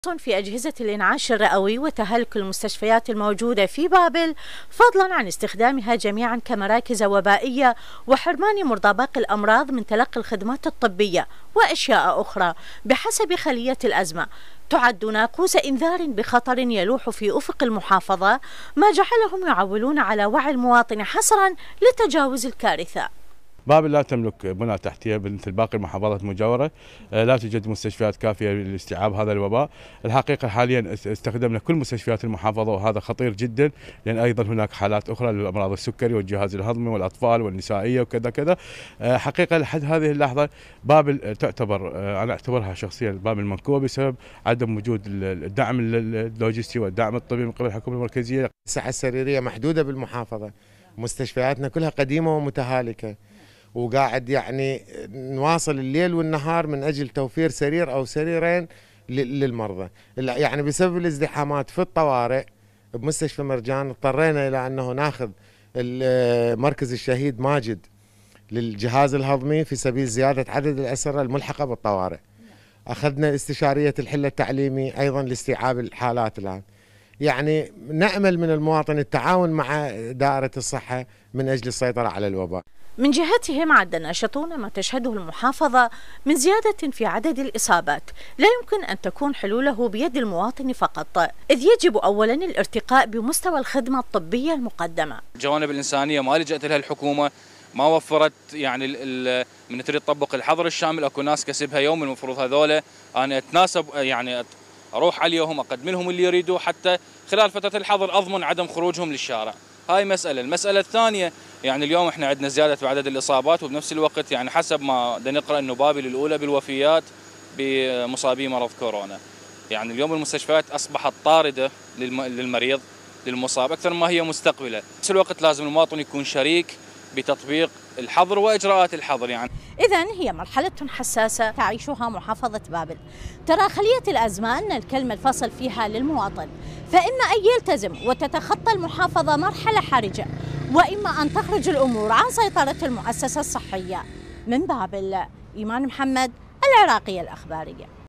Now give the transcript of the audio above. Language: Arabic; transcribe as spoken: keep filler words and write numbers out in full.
في أجهزة الإنعاش الرئوي وتهالك المستشفيات الموجودة في بابل، فضلا عن استخدامها جميعا كمراكز وبائية وحرمان مرضى باقي الأمراض من تلقي الخدمات الطبية وأشياء أخرى بحسب خلية الأزمة، تعد ناقوس إنذار بخطر يلوح في أفق المحافظة، ما جعلهم يعولون على وعي المواطن حصرا لتجاوز الكارثة. بابل لا تملك بنى تحتية مثل باقي المحافظات المجاورة، لا توجد مستشفيات كافية لاستيعاب هذا الوباء. الحقيقة حاليا استخدمنا كل مستشفيات المحافظة وهذا خطير جدا، لأن أيضا هناك حالات أخرى للأمراض السكري والجهاز الهضمي والأطفال والنسائية وكذا كذا. حقيقة لحد هذه اللحظة بابل تعتبر، أنا أعتبرها شخصيا بابل منكوبة بسبب عدم وجود الدعم اللوجستي والدعم الطبي من قبل الحكومة المركزية. السعة السريرية محدودة بالمحافظة، مستشفياتنا كلها قديمة ومتهالكة، وقاعد يعني نواصل الليل والنهار من أجل توفير سرير أو سريرين للمرضى. يعني بسبب الازدحامات في الطوارئ بمستشفى مرجان اضطرينا إلى أنه ناخذ مركز الشهيد ماجد للجهاز الهضمي في سبيل زيادة عدد الأسرة الملحقة بالطوارئ. أخذنا استشارية الحل التعليمي أيضا لاستيعاب الحالات الآن. يعني نأمل من المواطن التعاون مع دائرة الصحة من أجل السيطرة على الوباء. من جهتهم عد الناشطون ما تشهده المحافظة من زيادة في عدد الإصابات لا يمكن أن تكون حلوله بيد المواطن فقط، إذ يجب أولا الارتقاء بمستوى الخدمة الطبية المقدمة. الجوانب الإنسانية ما لجأت لها الحكومة، ما وفرت يعني من تريد تطبق الحظر الشامل، اكو ناس كسبها يوم، المفروض هذول انا اتناسب يعني اروح عليهم اقدم لهم اللي يريدوه حتى خلال فترة الحظر اضمن عدم خروجهم للشارع. هاي مسألة. المسألة الثانية يعني اليوم احنا عندنا زيادة بعدد الإصابات، وبنفس الوقت يعني حسب ما بدنا نقرأ انه بابل الأولى بالوفيات بمصابي مرض كورونا. يعني اليوم المستشفيات أصبحت طاردة للمريض للمصاب أكثر ما هي مستقبلة. بنفس الوقت لازم المواطن يكون شريك بتطبيق الحظر وإجراءات الحظر. يعني إذن هي مرحلة حساسة تعيشها محافظة بابل، ترى خلية الأزمة أن الكلمة الفاصل فيها للمواطن، فإما أن يلتزم وتتخطى المحافظة مرحلة حرجة، وإما أن تخرج الأمور عن سيطرة المؤسسة الصحية. من بابل، إيمان محمد، العراقية الأخبارية.